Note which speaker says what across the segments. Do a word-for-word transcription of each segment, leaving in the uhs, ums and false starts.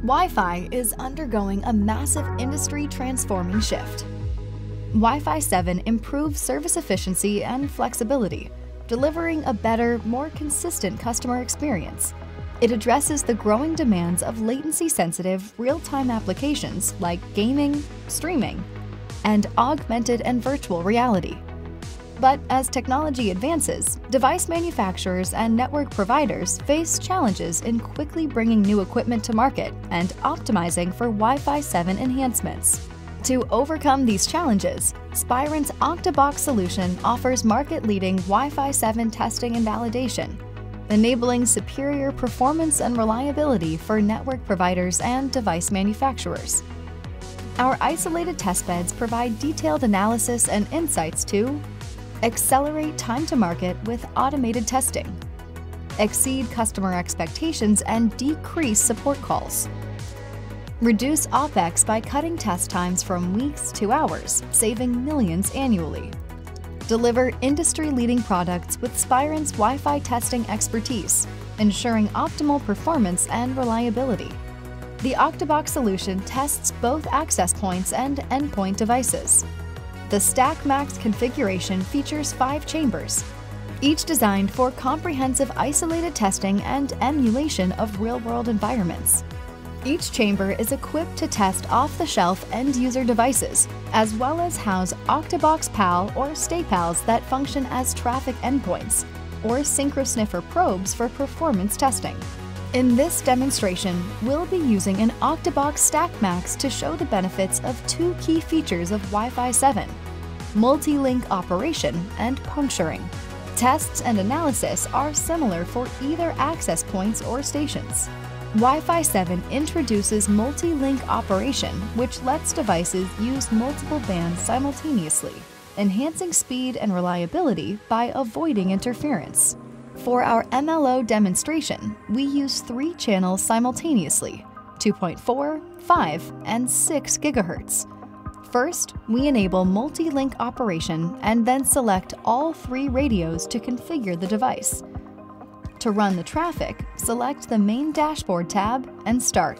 Speaker 1: Wi-Fi is undergoing a massive industry-transforming shift. Wi-Fi seven improves service efficiency and flexibility, delivering a better, more consistent customer experience. It addresses the growing demands of latency-sensitive, real-time applications like gaming, streaming, and augmented and virtual reality. But as technology advances, device manufacturers and network providers face challenges in quickly bringing new equipment to market and optimizing for Wi-Fi seven enhancements. To overcome these challenges, Spirent's Octobox solution offers market-leading Wi-Fi seven testing and validation, enabling superior performance and reliability for network providers and device manufacturers. Our isolated testbeds provide detailed analysis and insights to accelerate time to market with automated testing, exceed customer expectations and decrease support calls, reduce OpEx by cutting test times from weeks to hours, saving millions annually, deliver industry-leading products with Spirent's Wi-Fi testing expertise, ensuring optimal performance and reliability. The Octobox solution tests both access points and endpoint devices. The StackMax configuration features five chambers, each designed for comprehensive isolated testing and emulation of real-world environments. Each chamber is equipped to test off-the-shelf end-user devices, as well as house Octobox PAL or StayPALs that function as traffic endpoints, or SynchroSniffer probes for performance testing. In this demonstration, we'll be using an Octobox StackMax to show the benefits of two key features of Wi-Fi seven, multi-link operation and puncturing. Tests and analysis are similar for either access points or stations. Wi-Fi seven introduces multi-link operation, which lets devices use multiple bands simultaneously, enhancing speed and reliability by avoiding interference. For our M L O demonstration, we use three channels simultaneously, two point four, five, and six gigahertz. First, we enable multi-link operation and then select all three radios to configure the device. To run the traffic, select the main dashboard tab and start.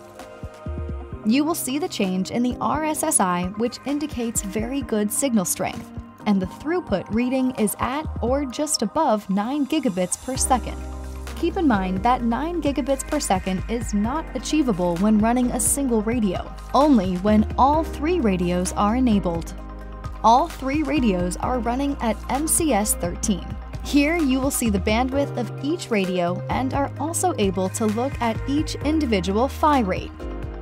Speaker 1: You will see the change in the R S S I, which indicates very good signal strength, and the throughput reading is at or just above nine gigabits per second. Keep in mind that nine gigabits per second is not achievable when running a single radio, only when all three radios are enabled. All three radios are running at M C S thirteen. Here you will see the bandwidth of each radio and are also able to look at each individual phi rate.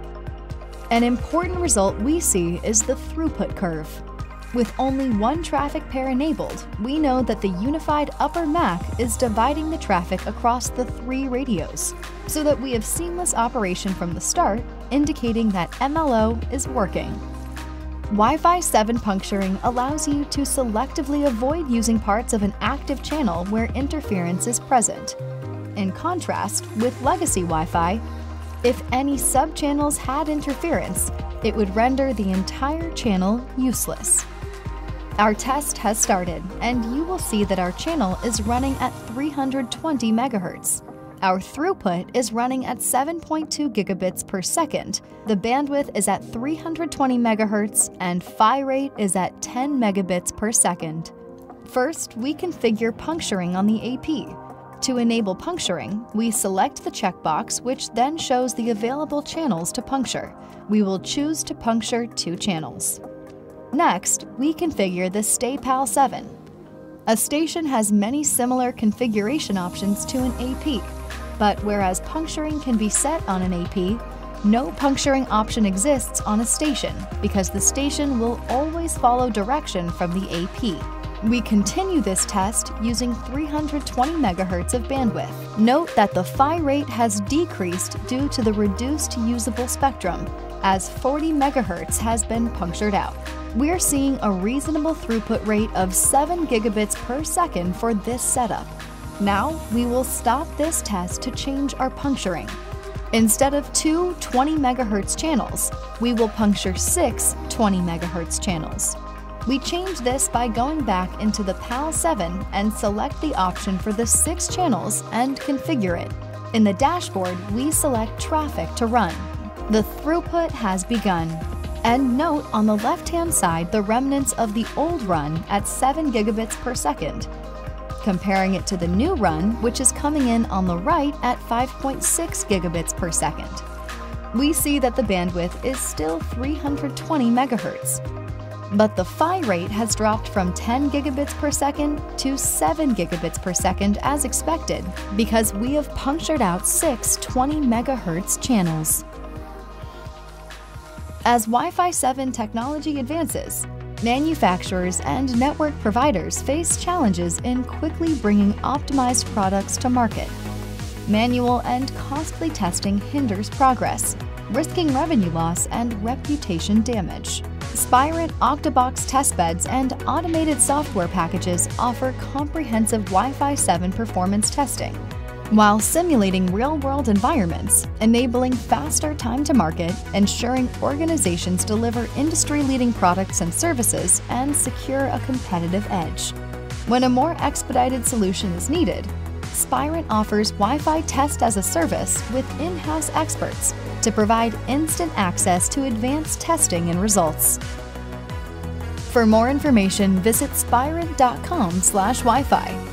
Speaker 1: An important result we see is the throughput curve. With only one traffic pair enabled, we know that the unified upper M A C is dividing the traffic across the three radios, so that we have seamless operation from the start, indicating that M L O is working. Wi-Fi seven puncturing allows you to selectively avoid using parts of an active channel where interference is present. In contrast, with legacy Wi-Fi, if any sub-channels had interference, it would render the entire channel useless. Our test has started, and you will see that our channel is running at three hundred twenty megahertz. Our throughput is running at seven point two gigabits per second, the bandwidth is at three hundred twenty megahertz, and phi rate is at ten megabits per second. First, we configure puncturing on the A P. To enable puncturing, we select the checkbox, which then shows the available channels to puncture. We will choose to puncture two channels. Next, we configure the StayPAL seven. A station has many similar configuration options to an A P, but whereas puncturing can be set on an A P, no puncturing option exists on a station because the station will always follow direction from the A P. We continue this test using three hundred twenty megahertz of bandwidth. Note that the phi rate has decreased due to the reduced usable spectrum, as forty megahertz has been punctured out. We're seeing a reasonable throughput rate of seven gigabits per second for this setup. Now, we will stop this test to change our puncturing. Instead of two twenty megahertz channels, we will puncture six twenty megahertz channels. We change this by going back into the PAL seven and select the option for the six channels and configure it. In the dashboard, we select traffic to run. The throughput has begun. And note on the left-hand side the remnants of the old run at seven gigabits per second. Comparing it to the new run, which is coming in on the right at five point six gigabits per second. We see that the bandwidth is still three hundred twenty megahertz. But the phi rate has dropped from ten gigabits per second to seven gigabits per second as expected, because we have punctured out six twenty megahertz channels. As Wi-Fi seven technology advances, manufacturers and network providers face challenges in quickly bringing optimized products to market. Manual and costly testing hinders progress, risking revenue loss and reputation damage. Spirent Octobox testbeds and automated software packages offer comprehensive Wi-Fi seven performance testing, while simulating real-world environments, enabling faster time to market, ensuring organizations deliver industry-leading products and services, and secure a competitive edge. When a more expedited solution is needed, Spirent offers Wi-Fi test as a service with in-house experts to provide instant access to advanced testing and results. For more information, visit spirent dot com slash Wi-Fi.